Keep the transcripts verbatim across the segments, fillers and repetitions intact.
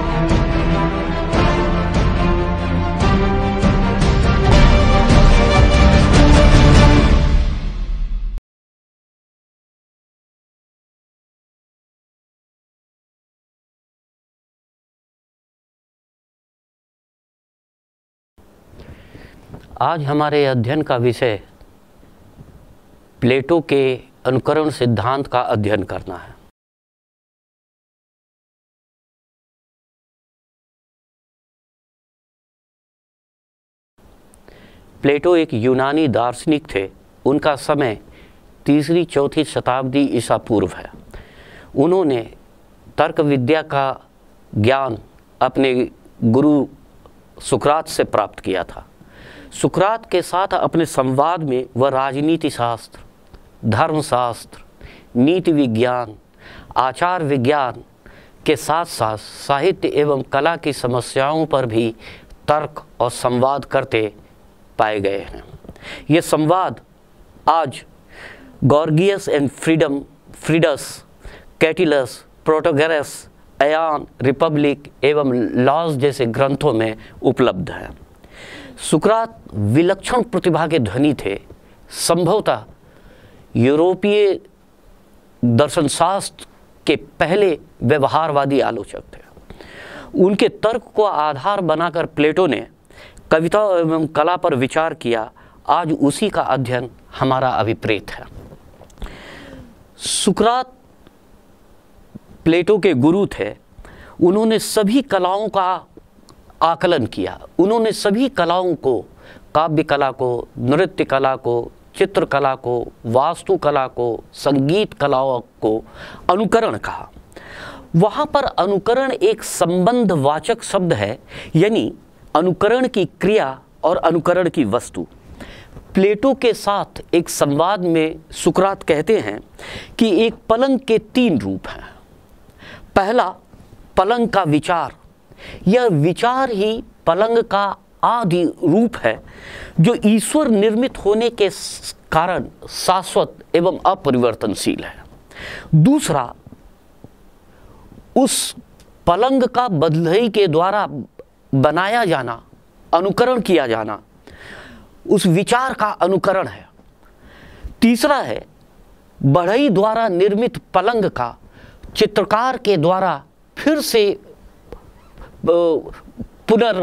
आज हमारे अध्ययन का विषय प्लेटो के अनुकरण सिद्धांत का अध्ययन करना है। प्लेटो एक यूनानी दार्शनिक थे। उनका समय तीसरी चौथी शताब्दी ईसा पूर्व है। उन्होंने तर्क विद्या का ज्ञान अपने गुरु सुकरात से प्राप्त किया था। सुकरात के साथ अपने संवाद में वह राजनीति शास्त्र, धर्मशास्त्र, नीति विज्ञान, आचार विज्ञान के साथ साथ साहित्य एवं कला की समस्याओं पर भी तर्क और संवाद करते पाए गए हैं। ये संवाद आज गॉर्गियस एंड फ्रीडम, Phaedrus, Cratylus, Protagoras, Ion, Republic एवं लॉज जैसे ग्रंथों में उपलब्ध है। सुकरात विलक्षण प्रतिभा के धनी थे। संभवतः यूरोपीय दर्शनशास्त्र के पहले व्यवहारवादी आलोचक थे। उनके तर्क को आधार बनाकर प्लेटो ने कविता एवं कला पर विचार किया। आज उसी का अध्ययन हमारा अभिप्रेत है। सुकरात प्लेटो के गुरु थे। उन्होंने सभी कलाओं का आकलन किया। उन्होंने सभी कलाओं को, काव्य कला को, नृत्य कला को, चित्रकला को, वास्तुकला को, संगीत कलाओं को अनुकरण कहा। वहाँ पर अनुकरण एक संबंधवाचक शब्द है, यानी अनुकरण की क्रिया और अनुकरण की वस्तु। प्लेटो के साथ एक संवाद में सुकरात कहते हैं कि एक पलंग के तीन रूप हैं। पहला, पलंग का विचार। यह विचार ही पलंग का आदि रूप है, जो ईश्वर निर्मित होने के कारण शाश्वत एवं अपरिवर्तनशील है। दूसरा, उस पलंग का बदलई के द्वारा बनाया जाना, अनुकरण किया जाना, उस विचार का अनुकरण है। तीसरा है बढ़ई द्वारा निर्मित पलंग का चित्रकार के द्वारा फिर से पुनर्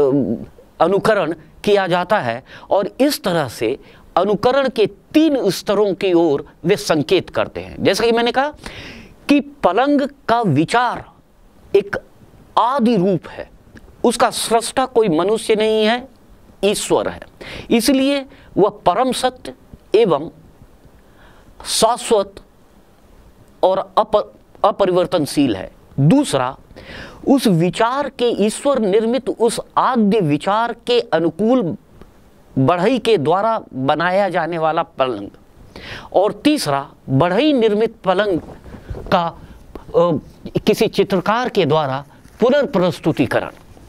अनुकरण किया जाता है, और इस तरह से अनुकरण के तीन स्तरों की ओर वे संकेत करते हैं। जैसा कि मैंने कहा कि पलंग का विचार एक आदि रूप है, उसका सृष्टा कोई मनुष्य नहीं है, ईश्वर है। इसलिए वह परम सत्य एवं शाश्वत और अप अपरिवर्तनशील है। दूसरा, उस विचार के, ईश्वर निर्मित उस आद्य विचार के अनुकूल बढ़ई के द्वारा बनाया जाने वाला पलंग। और तीसरा, बढ़ई निर्मित पलंग का आ, किसी चित्रकार के द्वारा पुनर्प्रस्तुतिकरण।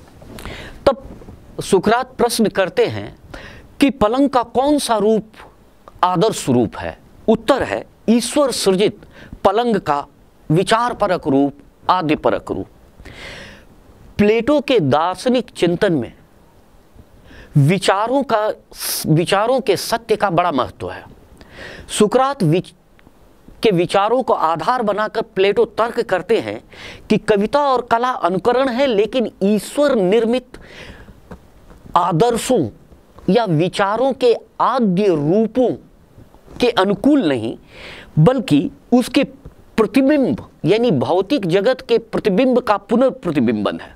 तब सुकरात प्रश्न करते हैं कि पलंग का कौन सा रूप आदर्श रूप है। उत्तर है ईश्वर सृजित पलंग का विचार परक रूप, आदि परक रूप। प्लेटो के दार्शनिक चिंतन में विचारों का विचारों के सत्य का बड़ा महत्व है। सुकरात विच, के विचारों को आधार बनाकर प्लेटो तर्क करते हैं कि कविता और कला अनुकरण है, लेकिन ईश्वर निर्मित आदर्शों या विचारों के आद्य रूपों के अनुकूल नहीं, बल्कि उसके प्रतिबिंब यानी भौतिक जगत के प्रतिबिंब का पुनर्प्रतिबिंबन है।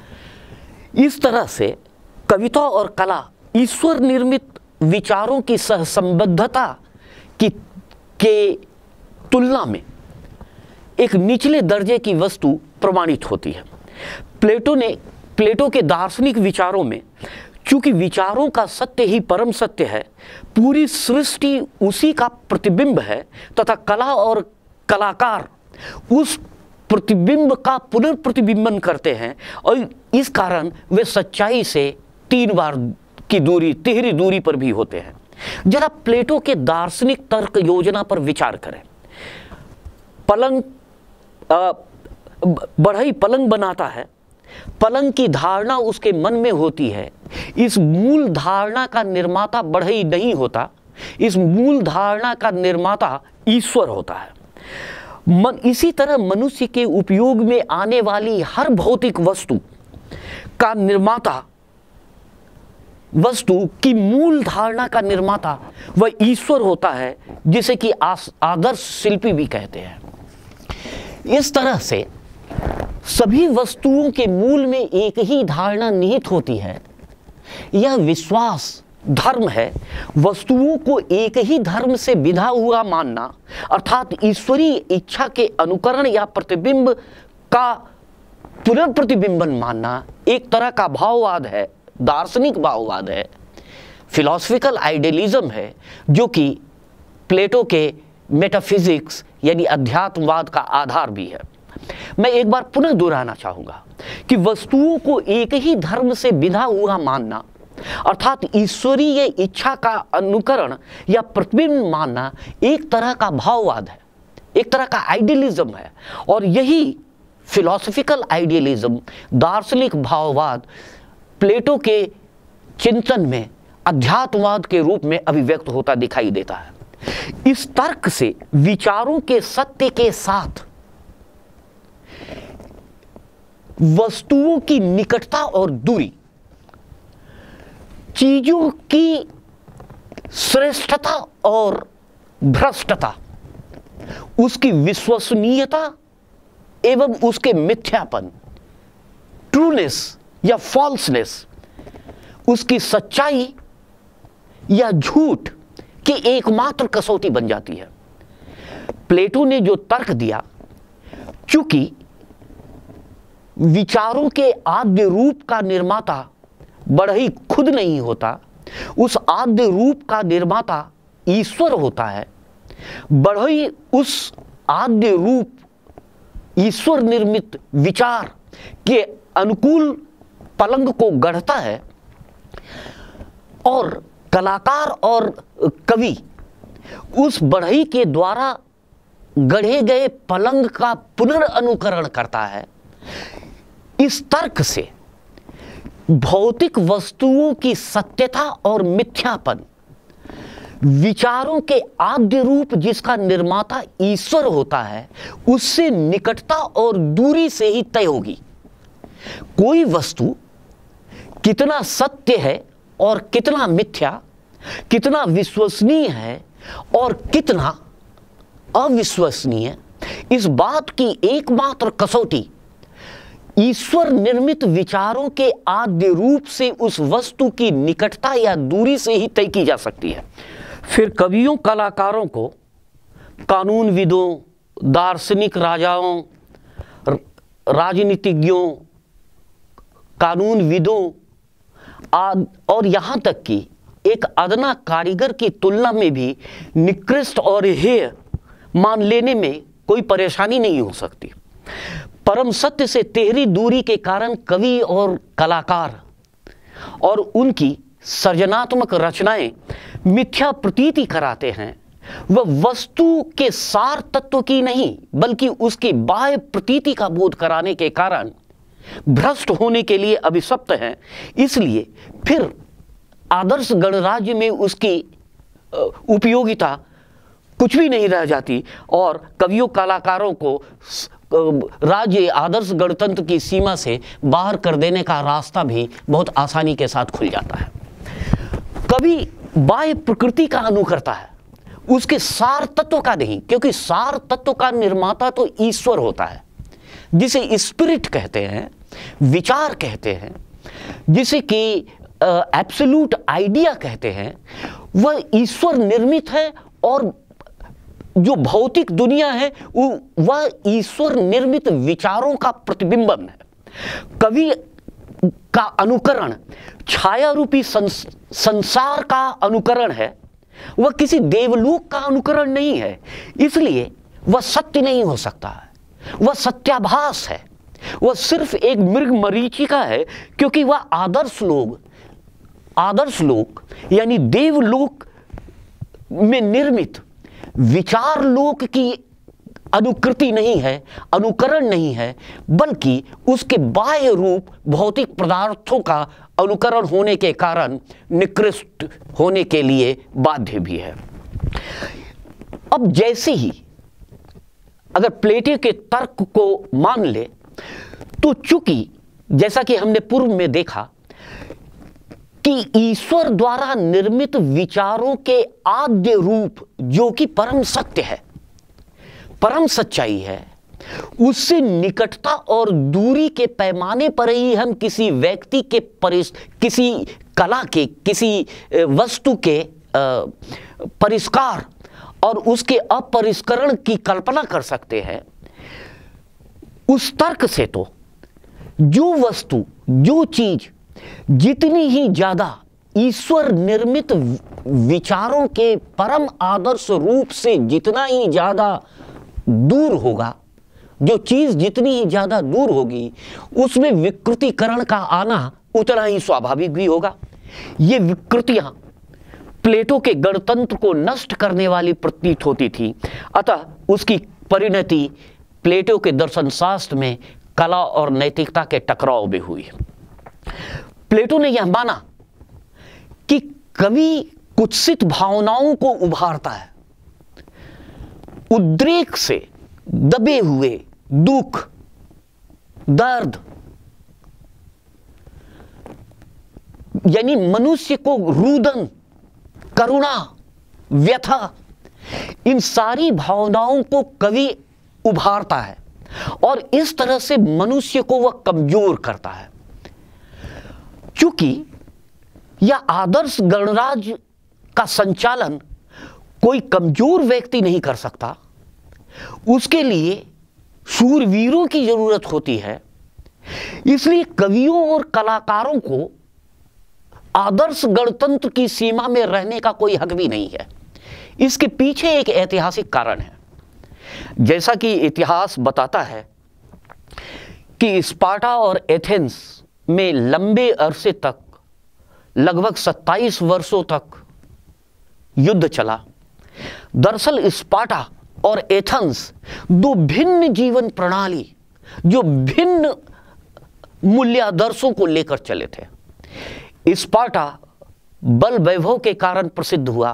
इस तरह से कविता और कला ईश्वर निर्मित विचारों की सहसंबद्धता की के तुलना में एक निचले दर्जे की वस्तु प्रमाणित होती है। प्लेटो ने प्लेटो के दार्शनिक विचारों में, चूंकि विचारों का सत्य ही परम सत्य है, पूरी सृष्टि उसी का प्रतिबिंब है तथा कला और कलाकार उस प्रतिबिंब का पुनर्प्रतिबिंबन करते हैं, और इस कारण वे सच्चाई से तीन बार की दूरी, तिहरी दूरी पर भी होते हैं। जरा प्लेटो के दार्शनिक तर्क योजना पर विचार करें। पलंग, बढ़ई पलंग बनाता है, पलंग की धारणा उसके मन में होती है, इस मूल धारणा का निर्माता बढ़ई नहीं होता, इस मूल धारणा का निर्माता ईश्वर होता है। मन इसी तरह मनुष्य के उपयोग में आने वाली हर भौतिक वस्तु का निर्माता, वस्तु की मूल धारणा का निर्माता वह ईश्वर होता है, जिसे कि आदर्श शिल्पी भी कहते हैं। इस तरह से सभी वस्तुओं के मूल में एक ही धारणा निहित होती है। यह विश्वास धर्म है। वस्तुओं को एक ही धर्म से विधा हुआ मानना अर्थात ईश्वरीय इच्छा के अनुकरण या प्रतिबिंब का पुनर्प्रतिबिंबन मानना एक तरह का भाववाद है, दार्शनिक भाववाद है, फिलॉसफिकल आइडियलिज्म है, जो कि प्लेटो के मेटाफिजिक्स यानी अध्यात्मवाद का आधार भी है। मैं एक बार पुनः दोहराना चाहूंगा कि वस्तुओं को एक ही धर्म से विधा हुआ मानना अर्थात ईश्वरीय इच्छा का अनुकरण या प्रतिबिंब मानना एक तरह का भाववाद है, एक तरह का आइडियलिज्म है, और यही फिलॉसफिकल आइडियलिज्म, दार्शनिक भाववाद प्लेटो के चिंतन में अध्यात्मवाद के रूप में अभिव्यक्त होता दिखाई देता है। इस तर्क से विचारों के सत्य के साथ वस्तुओं की निकटता और दूरी, चीजों की श्रेष्ठता और भ्रष्टता, उसकी विश्वसनीयता एवं उसके मिथ्यापन, ट्रूनेस या फॉल्सनेस, उसकी सच्चाई या झूठ की एकमात्र कसौटी बन जाती है। प्लेटो ने जो तर्क दिया, चूंकि विचारों के आद्य रूप का निर्माता बढ़ई खुद नहीं होता, उस आद्य रूप का निर्माता ईश्वर होता है। बढ़ई उस आद्य रूप ईश्वर निर्मित विचार के अनुकूल पलंग को गढ़ता है, और कलाकार और कवि उस बढ़ई के द्वारा गढ़े गए पलंग का पुनर्अनुकरण करता है। इस तर्क से भौतिक वस्तुओं की सत्यता और मिथ्यापन, विचारों के आद्य रूप जिसका निर्माता ईश्वर होता है, उससे निकटता और दूरी से ही तय होगी। कोई वस्तु कितना सत्य है और कितना मिथ्या, कितना विश्वसनीय है और कितना अविश्वसनीय, इस बात की एकमात्र कसौटी ईश्वर निर्मित विचारों के आद्य रूप से उस वस्तु की निकटता या दूरी से ही तय की जा सकती है। फिर कवियों, कलाकारों को, कानूनविदों, दार्शनिक राजाओं, राजनीतिज्ञों, कानूनविदों और यहाँ तक कि एक अदना कारीगर की तुलना में भी निकृष्ट और हेय मान लेने में कोई परेशानी नहीं हो सकती। परम सत्य से तेहरी दूरी के कारण कवि और कलाकार और उनकी सृजनात्मक रचनाएं मिथ्या प्रतीति कराते हैं। वह वस्तु के सार तत्व की नहीं बल्कि उसकी बाह्य प्रतीति का बोध कराने के कारण भ्रष्ट होने के लिए अभिशप्त हैं। इसलिए फिर आदर्श गणराज्य में उसकी उपयोगिता कुछ भी नहीं रह जाती और कवियों, कलाकारों को राज्य आदर्श गणतंत्र की सीमा से बाहर कर देने का रास्ता भी बहुत आसानी के साथ खुल जाता है। कवि बाह्य प्रकृति का अनुकर्ता है, उसके सार तत्व का नहीं, क्योंकि सार तत्व का निर्माता तो ईश्वर होता है, जिसे स्पिरिट कहते हैं, विचार कहते हैं, जिसे कि एब्सोल्यूट आइडिया कहते हैं। वह ईश्वर निर्मित है और जो भौतिक दुनिया है वह ईश्वर निर्मित विचारों का प्रतिबिंबन है। कवि का अनुकरण छाया रूपी संस, संसार का अनुकरण है, वह किसी देवलोक का अनुकरण नहीं है। इसलिए वह सत्य नहीं हो सकता है, वह सत्याभास है, वह सिर्फ एक मृग मरीचिका है, क्योंकि वह आदर्श लोग आदर्श लोक यानी देवलोक में निर्मित विचार लोक की अनुकृति नहीं है, अनुकरण नहीं है, बल्कि उसके बाह्य रूप भौतिक पदार्थों का अनुकरण होने के कारण निकृष्ट होने के लिए बाध्य भी है। अब जैसे ही अगर प्लेटो के तर्क को मान ले, तो चूंकि जैसा कि हमने पूर्व में देखा कि ईश्वर द्वारा निर्मित विचारों के आद्य रूप जो कि परम सत्य है, परम सच्चाई है, उससे निकटता और दूरी के पैमाने पर ही हम किसी व्यक्ति के परिस किसी कला के, किसी वस्तु के परिष्कार और उसके अपरिष्करण की कल्पना कर सकते हैं। उस तर्क से तो जो वस्तु, जो चीज जितनी ही ज्यादा ईश्वर निर्मित विचारों के परम आदर्श रूप से जितना ही ज्यादा दूर होगा, जो चीज जितनी ही ज्यादा दूर होगी, उसमें विकृतीकरण का आना उतना ही स्वाभाविक भी होगा। ये विकृतियां प्लेटो के गणतंत्र को नष्ट करने वाली प्रतीत होती थी, अतः उसकी परिणति प्लेटो के दर्शन शास्त्र में कला और नैतिकता के टकराव में हुई। प्लेटो ने यह माना कि कवि कुत्सित भावनाओं को उभारता है, उद्रेक से दबे हुए दुख, दर्द, यानी मनुष्य को रुदन, करुणा, व्यथा, इन सारी भावनाओं को कवि उभारता है और इस तरह से मनुष्य को वह कमजोर करता है। क्योंकि यह आदर्श गणराज्य का संचालन कोई कमजोर व्यक्ति नहीं कर सकता, उसके लिए शूरवीरों की जरूरत होती है। इसलिए कवियों और कलाकारों को आदर्श गणतंत्र की सीमा में रहने का कोई हक भी नहीं है। इसके पीछे एक ऐतिहासिक कारण है। जैसा कि इतिहास बताता है कि स्पार्टा और एथेंस में लंबे अरसे तक, लगभग सत्ताईस वर्षों तक युद्ध चला। दरअसल स्पार्टा और एथेंस दो भिन्न जीवन प्रणाली, जो भिन्न मूल्यादर्शों को लेकर चले थे। स्पार्टा बल वैभव के कारण प्रसिद्ध हुआ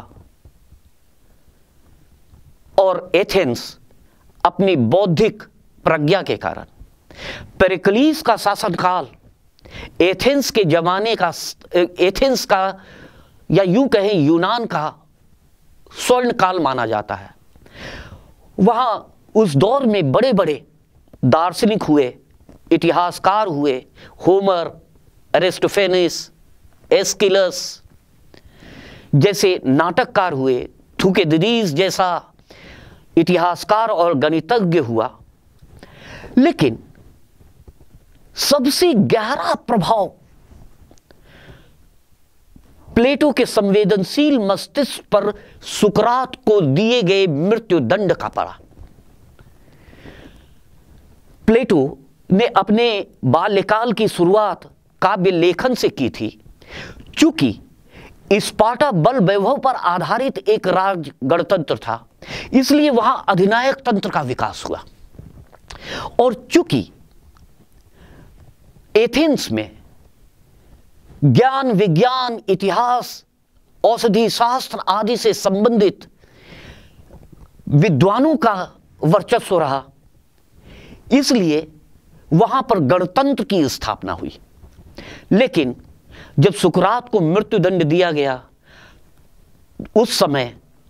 और एथेंस अपनी बौद्धिक प्रज्ञा के कारण। पेरिक्लीस का शासनकाल एथेंस के जमाने का, एथेंस का या यूं कहें यूनान का स्वर्ण काल माना जाता है। वहां उस दौर में बड़े बड़े दार्शनिक हुए, इतिहासकार हुए, होमर, एरिस्टोफेनिस, एस्किलस जैसे नाटककार हुए, थुकेडिडीज जैसा इतिहासकार और गणितज्ञ हुआ। लेकिन सबसे गहरा प्रभाव प्लेटो के संवेदनशील मस्तिष्क पर सुकरात को दिए गए मृत्युदंड का पड़ा। प्लेटो ने अपने बाल्यकाल की शुरुआत काव्य लेखन से की थी। चूंकि स्पार्टा बल वैभव पर आधारित एक राज गणतंत्र था, इसलिए वहां अधिनायक तंत्र का विकास हुआ। और चूंकि एथेंस में ज्ञान, विज्ञान, इतिहास, औषधि शास्त्र आदि से संबंधित विद्वानों का वर्चस्व रहा, इसलिए वहां पर गणतंत्र की स्थापना हुई। लेकिन जब सुकरात को मृत्युदंड दिया गया, उस समय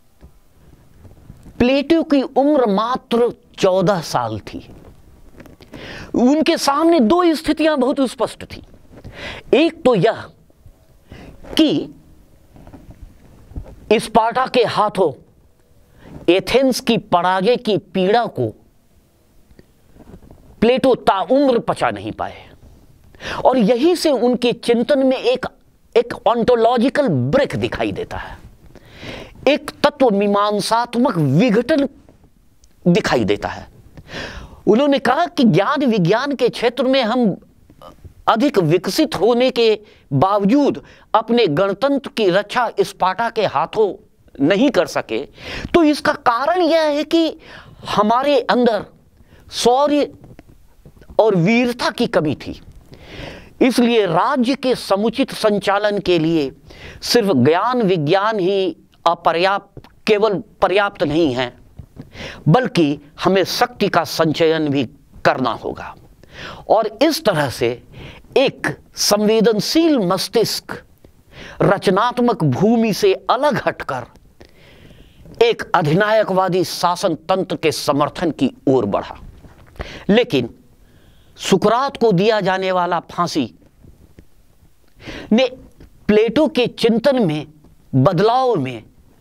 प्लेटो की उम्र मात्र चौदह साल थी। उनके सामने दो स्थितियां बहुत स्पष्ट थी। एक तो यह कि स्पार्टा के हाथों एथेंस की पराजय की पीड़ा को प्लेटो ताउम्र पचा नहीं पाए, और यही से उनके चिंतन में एक एक ऑन्टोलॉजिकल ब्रेक दिखाई देता है, एक तत्व मीमांसात्मक विघटन दिखाई देता है। उन्होंने कहा कि ज्ञान विज्ञान के क्षेत्र में हम अधिक विकसित होने के बावजूद अपने गणतंत्र की रक्षा स्पार्टा के हाथों नहीं कर सके, तो इसका कारण यह है कि हमारे अंदर शौर्य और वीरता की कमी थी। इसलिए राज्य के समुचित संचालन के लिए सिर्फ ज्ञान विज्ञान ही अपर्याप्त केवल पर्याप्त नहीं है, बल्कि हमें शक्ति का संचयन भी करना होगा। और इस तरह से एक संवेदनशील मस्तिष्क रचनात्मक भूमि से अलग हटकर एक अधिनायकवादी शासन तंत्र के समर्थन की ओर बढ़ा। लेकिन सुकरात को दिया जाने वाला फांसी ने प्लेटो के चिंतन में बदलाव में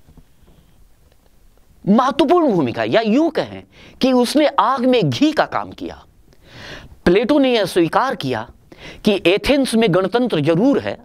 महत्वपूर्ण भूमिका, या यूं कहें कि उसने आग में घी का काम किया। प्लेटो ने यह स्वीकार किया कि एथेंस में गणतंत्र जरूर है,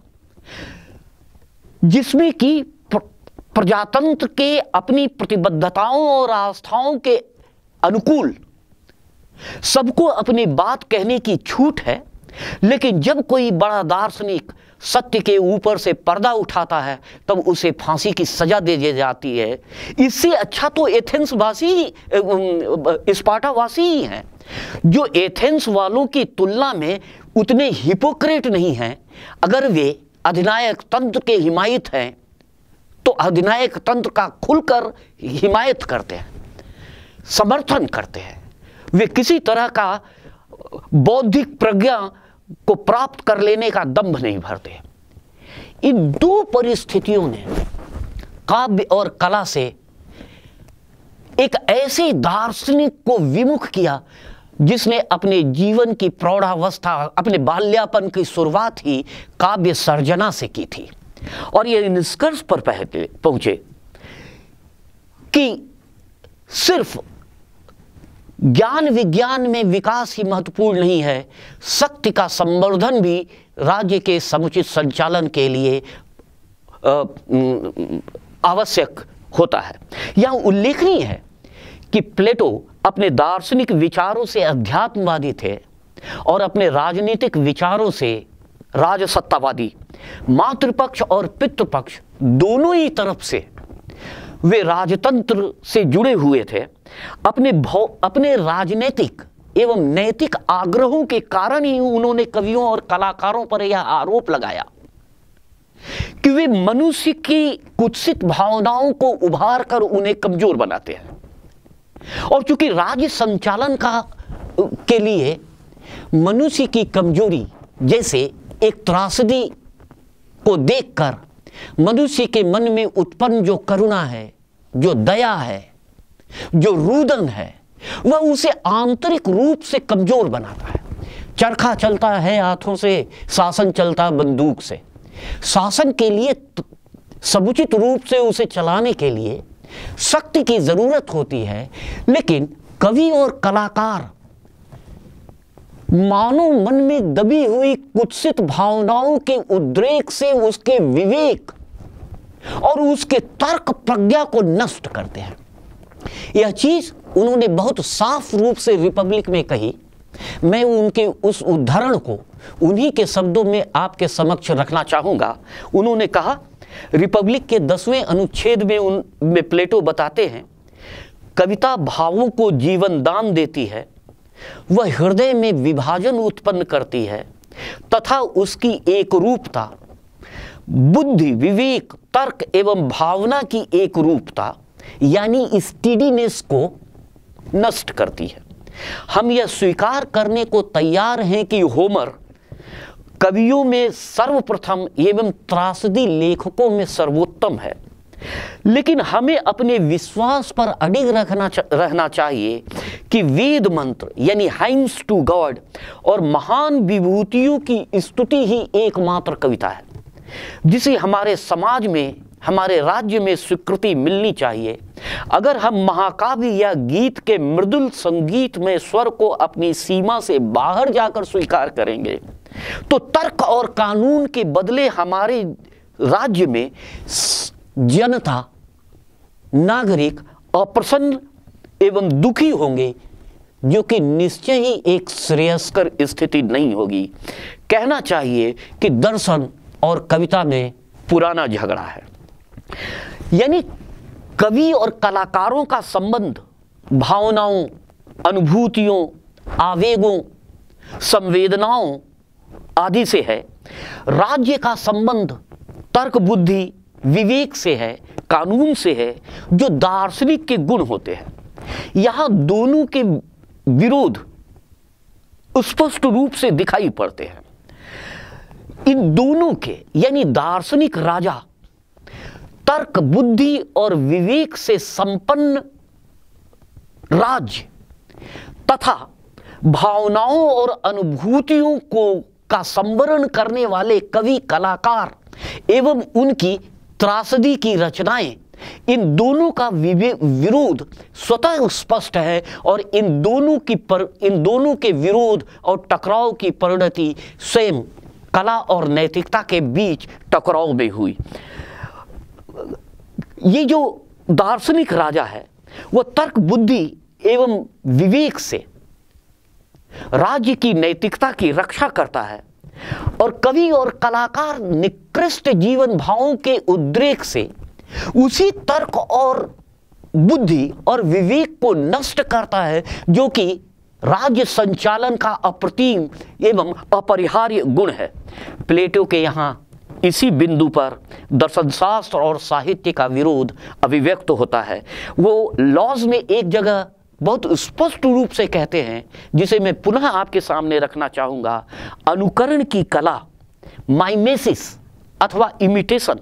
जिसमें कि प्रजातंत्र के अपनी प्रतिबद्धताओं और आस्थाओं के अनुकूल सबको अपनी बात कहने की छूट है, लेकिन जब कोई बड़ा दार्शनिक सत्य के ऊपर से पर्दा उठाता है तब उसे फांसी की सजा दे दी जाती है। इससे अच्छा तो एथेंस वासी, स्पार्टा वासी ही हैं, जो एथेंस वालों की तुलना में उतने हिपोक्रेट नहीं हैं। अगर वे अधिनायक तंत्र के हिमायत हैं तो अधिनायक तंत्र का खुलकर हिमायत करते हैं, समर्थन करते हैं। वे किसी तरह का बौद्धिक प्रज्ञा को प्राप्त कर लेने का दंभ नहीं भरते। इन दो परिस्थितियों ने काव्य और कला से एक ऐसे दार्शनिक को विमुख किया जिसने अपने जीवन की प्रौढ़ावस्था, अपने बाल्यापन की शुरुआत ही काव्य सर्जना से की थी, और ये निष्कर्ष पर पहुंचे कि सिर्फ ज्ञान विज्ञान में विकास ही महत्वपूर्ण नहीं है, शक्ति का संवर्धन भी राज्य के समुचित संचालन के लिए आवश्यक होता है। यह उल्लेखनीय है कि प्लेटो अपने दार्शनिक विचारों से अध्यात्मवादी थे और अपने राजनीतिक विचारों से राजसत्तावादी। मातृपक्ष और पितृपक्ष दोनों ही तरफ से वे राजतंत्र से जुड़े हुए थे। अपने अपने राजनीतिक एवं नैतिक आग्रहों के कारण ही उन्होंने कवियों और कलाकारों पर यह आरोप लगाया कि वे मनुष्य की कुत्सित भावनाओं को उभार कर उन्हें कमजोर बनाते हैं। और चूंकि राज्य संचालन का के लिए मनुष्य की कमजोरी जैसे एक त्रासदी को देखकर मनुष्य के मन में उत्पन्न जो करुणा है, जो दया है, जो रुदन है, वह उसे आंतरिक रूप से कमजोर बनाता है। चरखा चलता है हाथों से, शासन चलता बंदूक से। शासन के लिए समुचित रूप से उसे चलाने के लिए शक्ति की जरूरत होती है, लेकिन कवि और कलाकार मानव मन में दबी हुई कुत्सित भावनाओं के उद्रेक से उसके विवेक और उसके तर्क प्रज्ञा को नष्ट करते हैं। यह चीज उन्होंने बहुत साफ रूप से रिपब्लिक में कही। मैं उनके उस उदाहरण को उन्हीं के शब्दों में आपके समक्ष रखना चाहूंगा। उन्होंने कहा, रिपब्लिक के दसवें अनुच्छेद में उन में प्लेटो बताते हैं, कविता भावों को जीवन दान देती है, वह हृदय में विभाजन उत्पन्न करती है तथा उसकी एक रूपता, बुद्धि, विवेक, तर्क एवं भावना की एक रूपता यानी स्टीडीनेस को नष्ट करती है। हम यह स्वीकार करने को तैयार हैं कि होमर कवियों में सर्वप्रथम एवं त्रासदी लेखकों में सर्वोत्तम है, लेकिन हमें अपने विश्वास पर अडिग रखना रहना चाहिए कि वेद मंत्र यानी हाइम्स टू गॉड और महान विभूतियों की स्तुति ही एकमात्र कविता है जिसे हमारे समाज में, हमारे राज्य में स्वीकृति मिलनी चाहिए। अगर हम महाकाव्य या गीत के मृदुल संगीत में स्वर को अपनी सीमा से बाहर जाकर स्वीकार करेंगे तो तर्क और कानून के बदले हमारे राज्य में जनता, नागरिक अप्रसन्न एवं दुखी होंगे, जो कि निश्चय ही एक श्रेयस्कर स्थिति नहीं होगी। कहना चाहिए कि दर्शन और कविता में पुराना झगड़ा है। यानी कवि और कलाकारों का संबंध भावनाओं, अनुभूतियों, आवेगों, संवेदनाओं आदि से है। राज्य का संबंध तर्क, बुद्धि, विवेक से है, कानून से है, जो दार्शनिक के गुण होते हैं। यहां दोनों के विरोध स्पष्ट रूप से दिखाई पड़ते हैं। इन दोनों के यानी दार्शनिक राजा तर्क, बुद्धि और विवेक से संपन्न राज्य तथा भावनाओं और अनुभूतियों को का संवरण करने वाले कवि, कलाकार एवं उनकी त्रासदी की रचनाएं, इन दोनों का विरोध स्वतः स्पष्ट है और इन दोनों की पर इन दोनों के विरोध और टकराव की परिणति स्वयं कला और नैतिकता के बीच टकराव में हुई। ये जो दार्शनिक राजा है वह तर्क, बुद्धि एवं विवेक से राज्य की नैतिकता की रक्षा करता है और कवि और कलाकार निकृष्ट जीवन भावों के उद्रेक से उसी तर्क और बुद्धि और विवेक को नष्ट करता है, जो कि राज्य संचालन का अप्रतिम एवं अपरिहार्य गुण है। प्लेटो के यहाँ इसी बिंदु पर दर्शन शास्त्र और साहित्य का विरोध अभिव्यक्त होता है। वो लॉज में एक जगह बहुत स्पष्ट रूप से कहते हैं, जिसे मैं पुनः आपके सामने रखना चाहूँगा। अनुकरण की कला, माइमेसिस अथवा इमिटेशन,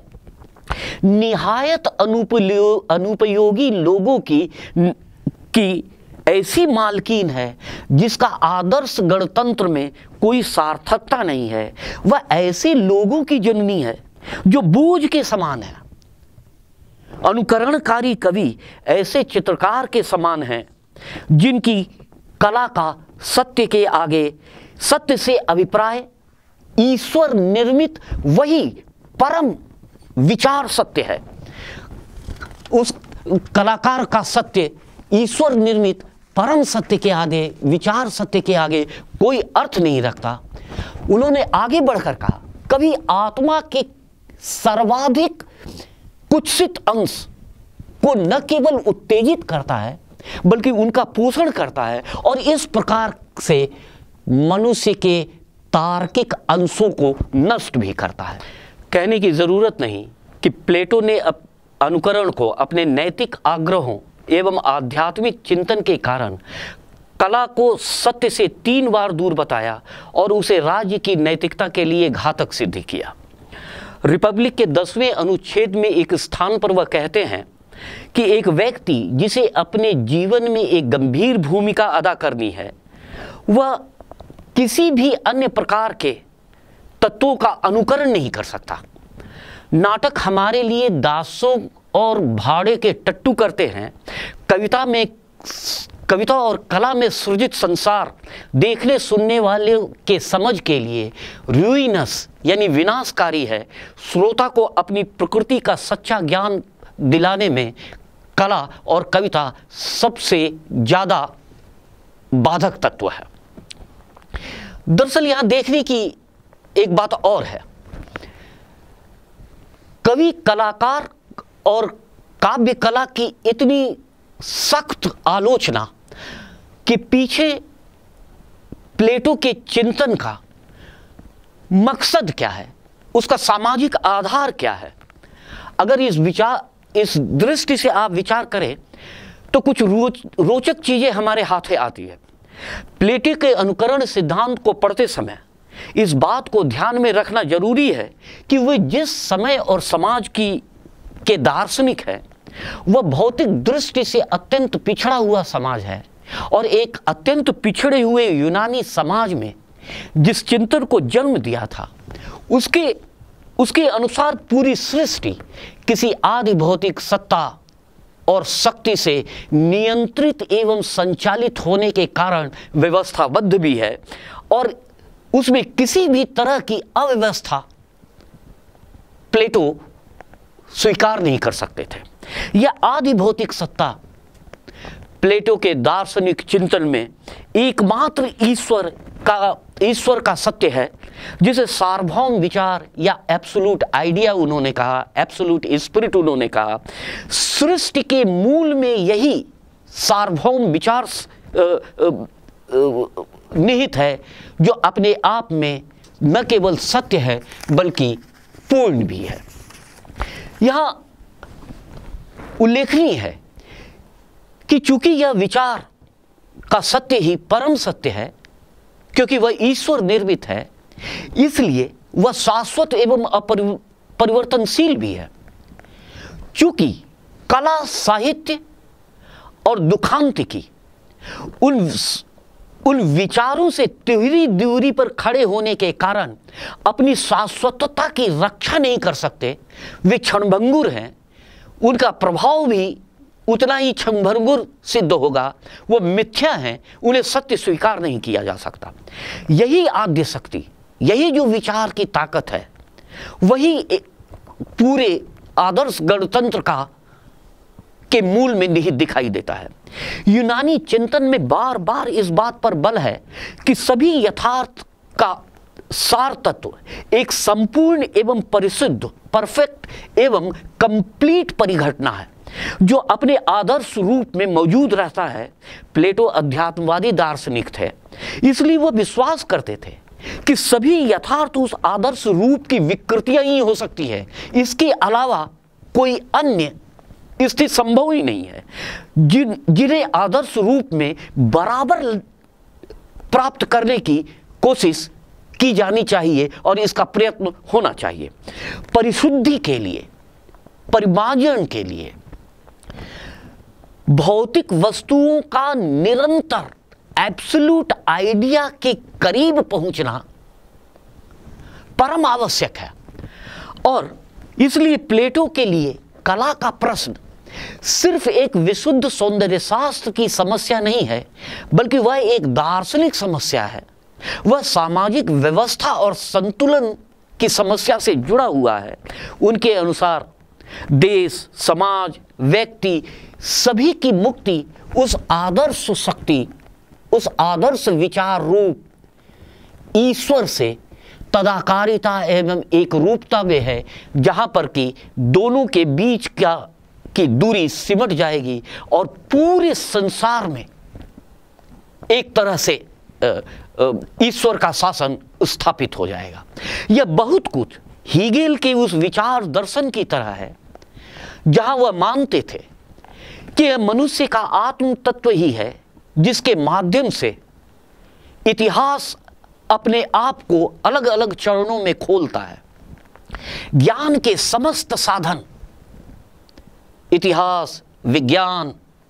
निहायत अनुपयोग अनुपयोगी लोगों की की ऐसी मालकीन है जिसका आदर्श गणतंत्र में कोई सार्थकता नहीं है। वह ऐसे लोगों की जननी है जो बोझ के समान है। अनुकरणकारी कवि ऐसे चित्रकार के समान हैं जिनकी कला का सत्य के आगे, सत्य से अभिप्राय ईश्वर निर्मित वही परम विचार सत्य है। उस कलाकार का सत्य ईश्वर निर्मित परम सत्य के आगे, विचार सत्य के आगे कोई अर्थ नहीं रखता। उन्होंने आगे बढ़कर कहा, कभी आत्मा के सर्वाधिक कुत्सित अंश को न केवल उत्तेजित करता है बल्कि उनका पोषण करता है और इस प्रकार से मनुष्य के तार्किक अंशों को नष्ट भी करता है। कहने की जरूरत नहीं कि प्लेटो ने अनुकरण को अपने नैतिक आग्रहों एवं आध्यात्मिक चिंतन के कारण कला को सत्य से तीन बार दूर बताया और उसे राज्य की नैतिकता के लिए घातक सिद्ध किया। रिपब्लिक के दसवें अनुच्छेद में एक स्थान पर वह कहते हैं कि एक व्यक्ति जिसे अपने जीवन में एक गंभीर भूमिका अदा करनी है, वह किसी भी अन्य प्रकार के तत्वों का अनुकरण नहीं कर सकता। नाटक हमारे लिए दासों और भाड़े के टट्टू करते हैं। कविता में कविता और कला में सृजित संसार देखने सुनने वाले के समझ के लिए रुइनस यानी विनाशकारी है। श्रोता को अपनी प्रकृति का सच्चा ज्ञान दिलाने में कला और कविता सबसे ज़्यादा बाधक तत्व है। दरअसल यहाँ देखने की एक बात और है। कवि, कलाकार और काव्य कला की इतनी सख्त आलोचना के पीछे प्लेटो के चिंतन का मकसद क्या है, उसका सामाजिक आधार क्या है। अगर इस विचार इस दृष्टि से आप विचार करें तो कुछ रोच, रोचक चीजें हमारे हाथ में आती है। प्लेटो के अनुकरण सिद्धांत को पढ़ते समय इस बात को ध्यान में रखना जरूरी है कि वे जिस समय और समाज की के दार्शनिक है, वह भौतिक दृष्टि से अत्यंत पिछड़ा हुआ समाज है और एक अत्यंत पिछड़े हुए यूनानी समाज में जिस चिंतन को जन्म दिया था, उसके उसके अनुसार पूरी सृष्टि किसी आदि भौतिक सत्ता और शक्ति से नियंत्रित एवं संचालित होने के कारण व्यवस्थाबद्ध भी है और उसमें किसी भी तरह की अव्यवस्था प्लेटो स्वीकार नहीं कर सकते थे। यह आदि भौतिक सत्ता प्लेटो के दार्शनिक चिंतन में एकमात्र ईश्वर का ईश्वर का सत्य है, जिसे सार्वभौम विचार या एब्सोल्यूट आइडिया उन्होंने कहा, एब्सोल्यूट स्पिरिट उन्होंने कहा। सृष्टि के मूल में यही सार्वभौम विचार निहित है, जो अपने आप में न केवल सत्य है बल्कि पूर्ण भी है। यह उल्लेखनीय है कि चूंकि यह विचार का सत्य ही परम सत्य है, क्योंकि वह ईश्वर निर्मित है, इसलिए वह शाश्वत एवं अपरिवर्तनशील भी है। चूंकि कला, साहित्य और दुखांतिकी उन उन विचारों से तिहरी दूरी पर खड़े होने के कारण अपनी शाश्वतता की रक्षा नहीं कर सकते, वे क्षणभंगुर हैं, उनका प्रभाव भी उतना ही क्षणभंगुर सिद्ध होगा, वो मिथ्या हैं, उन्हें सत्य स्वीकार नहीं किया जा सकता। यही आद्य शक्ति, यही जो विचार की ताकत है, वही पूरे आदर्श गणतंत्र का के मूल में निहित दिखाई देता है। यूनानी चिंतन में बार बार इस बात पर बल है कि सभी यथार्थ का सार तत्व एक संपूर्ण एवं परिशुद्ध, परफेक्ट एवं कंप्लीट परिघटना है, जो अपने आदर्श रूप में मौजूद रहता है। प्लेटो अध्यात्मवादी दार्शनिक थे, इसलिए वो विश्वास करते थे कि सभी यथार्थ उस आदर्श रूप की विकृतियां ही हो सकती है, इसके अलावा कोई अन्य स्थिति संभव ही नहीं है, जिन जिन्हें आदर्श रूप में बराबर प्राप्त करने की कोशिश की जानी चाहिए और इसका प्रयत्न होना चाहिए। परिशुद्धि के लिए, परिमार्जन के लिए भौतिक वस्तुओं का निरंतर एब्सोल्यूट आइडिया के करीब पहुंचना परम आवश्यक है। और इसलिए प्लेटो के लिए कला का प्रश्न सिर्फ एक विशुद्ध सौंदर्य शास्त्र की समस्या नहीं है, बल्कि वह एक दार्शनिक समस्या है। वह सामाजिक व्यवस्था और संतुलन की समस्या से जुड़ा हुआ है। उनके अनुसार देश, समाज, व्यक्ति सभी की मुक्ति उस आदर्श शक्ति, उस आदर्श विचार रूप ईश्वर से तदाकारिता एवं एक रूपता में है, जहां पर कि दोनों के बीच क्या की दूरी सिमट जाएगी और पूरे संसार में एक तरह से ईश्वर का शासन स्थापित हो जाएगा। यह बहुत कुछ हीगेल के उस विचार दर्शन की तरह है, जहां वह मानते थे कि यह मनुष्य का आत्म तत्व ही है, जिसके माध्यम से इतिहास अपने आप को अलग अलग चरणों में खोलता है। ज्ञान के समस्त साधन, इतिहास, विज्ञान,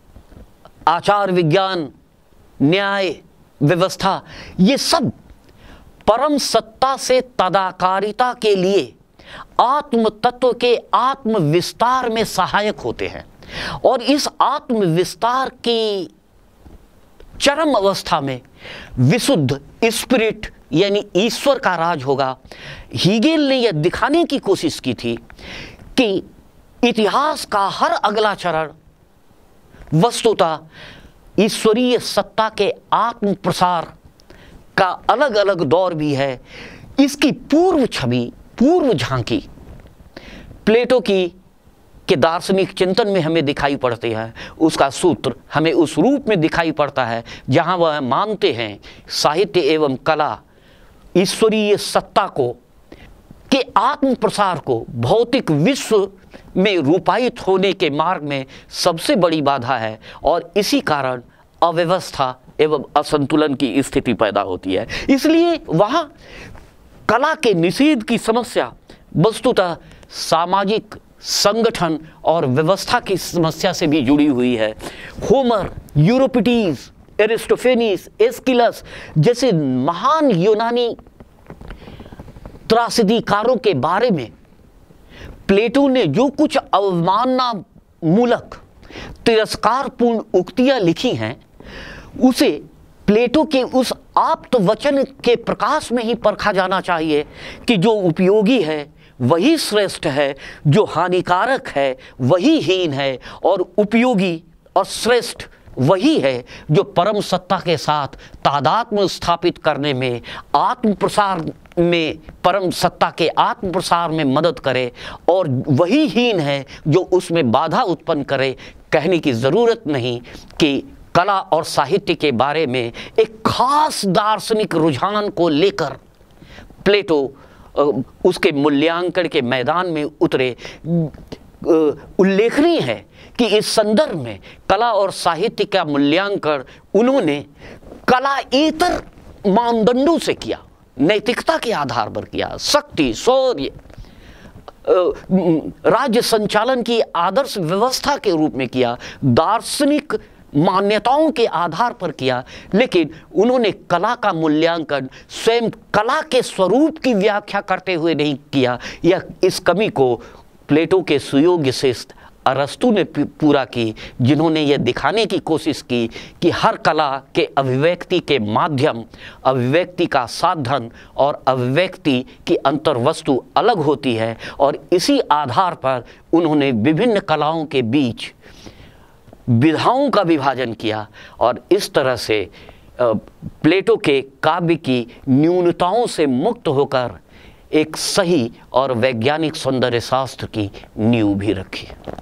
आचार विज्ञान, न्याय व्यवस्था, ये सब परम सत्ता से तदाकारिता के लिए आत्म तत्व के आत्म विस्तार में सहायक होते हैं। और इस आत्म विस्तार की चरम अवस्था में विशुद्ध स्पिरिट यानी ईश्वर का राज होगा। हीगेल ने यह दिखाने की कोशिश की थी कि इतिहास का हर अगला चरण वस्तुतः ईश्वरीय सत्ता के आत्म प्रसार का अलग अलग दौर भी है। इसकी पूर्व छवि, पूर्व झांकी प्लेटो की के दार्शनिक चिंतन में हमें दिखाई पड़ती है। उसका सूत्र हमें उस रूप में दिखाई पड़ता है जहां वह मानते हैं साहित्य एवं कला ईश्वरीय सत्ता को के आत्म प्रसार को भौतिक विश्व में रूपायित होने के मार्ग में सबसे बड़ी बाधा है, और इसी कारण अव्यवस्था एवं असंतुलन की स्थिति पैदा होती है। इसलिए वहाँ कला के निषेध की समस्या वस्तुतः सामाजिक संगठन और व्यवस्था की समस्या से भी जुड़ी हुई है। होमर, यूरोपिडीज, एरिस्टोफेनीस, एस्किलस जैसे महान यूनानी त्रासदीकारों के बारे में प्लेटो ने जो कुछ अवमानना मूलक तिरस्कारपूर्ण उक्तियां लिखी हैं, उसे प्लेटो के उस आप्त वचन के प्रकाश में ही परखा जाना चाहिए कि जो उपयोगी है वही श्रेष्ठ है, जो हानिकारक है वही हीन है, और उपयोगी और श्रेष्ठ वही है जो परम सत्ता के साथ तादात्म्य स्थापित करने में, आत्म प्रसार में, परम सत्ता के आत्म प्रसार में मदद करे, और वही हीन है जो उसमें बाधा उत्पन्न करे, कहने की ज़रूरत नहीं कि कला और साहित्य के बारे में एक खास दार्शनिक रुझान को लेकर प्लेटो उसके मूल्यांकन के मैदान में उतरे। उल्लेखनीय है कि इस संदर्भ में कला और साहित्य का मूल्यांकन उन्होंने कलाएतर मानदंडों से किया, नैतिकता के आधार पर किया, शक्ति, शौर्य, राज्य संचालन की आदर्श व्यवस्था के रूप में किया, दार्शनिक मान्यताओं के आधार पर किया। लेकिन उन्होंने कला का मूल्यांकन स्वयं कला के स्वरूप की व्याख्या करते हुए नहीं किया। यह इस कमी को प्लेटो के सुयोग्य शिष्य अरस्तु ने पूरा की, जिन्होंने यह दिखाने की कोशिश की कि हर कला के अभिव्यक्ति के माध्यम, अभिव्यक्ति का साधन और अभिव्यक्ति की अंतर्वस्तु अलग होती है, और इसी आधार पर उन्होंने विभिन्न कलाओं के बीच विधाओं का विभाजन किया और इस तरह से प्लेटो के काव्य की न्यूनताओं से मुक्त होकर एक सही और वैज्ञानिक सौंदर्य शास्त्र की नींव भी रखी।